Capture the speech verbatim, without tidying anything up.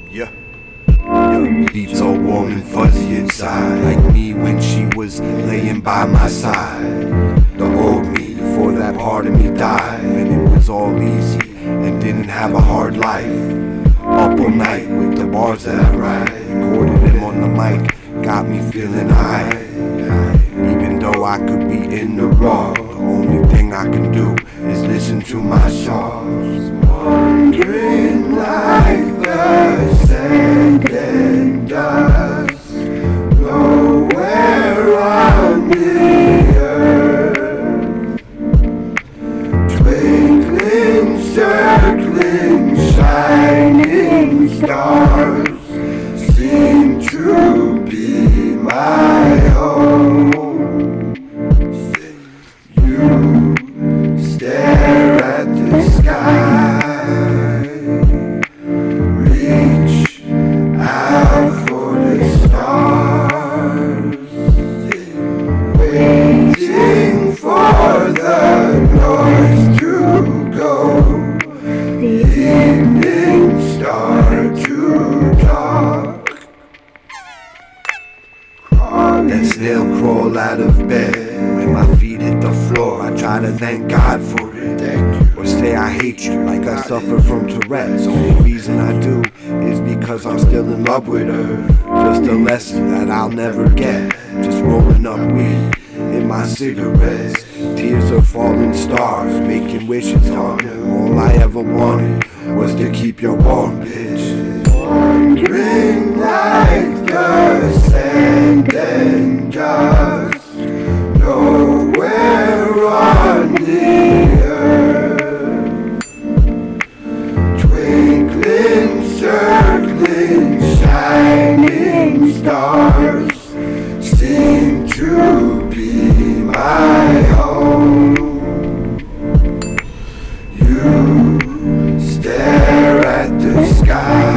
Yeah. Your beats all warm and fuzzy inside, like me when she was laying by my side. The old me before that part of me died, when it was all easy and didn't have a hard life. Up all night with the bars that I write, recording them on the mic, got me feeling high. Even though I could be in the wrong, the only thing I can do is listen to my songs. Wandering like the sand and dust, nowhere on the earth. Twinkling, circling, shining stars seem to be my home. You stare at the sky, reach out for the stars, waiting for the noise to go, the evening star to talk. That snail crawl out of bed, when my feet hit the floor, I try to thank God for it. Or say I hate you like I suffer from Tourette's. Only reason I do is because I'm still in love with her. Just a lesson that I'll never get, just rolling up weed in my cigarettes. Tears of falling stars, making wishes on her. All I ever wanted was to keep you warm, bitch. Wandering like the sand and dust, nowhere on the earth. Twinkling, circling, shining stars seem to be my home. You stare at the sky,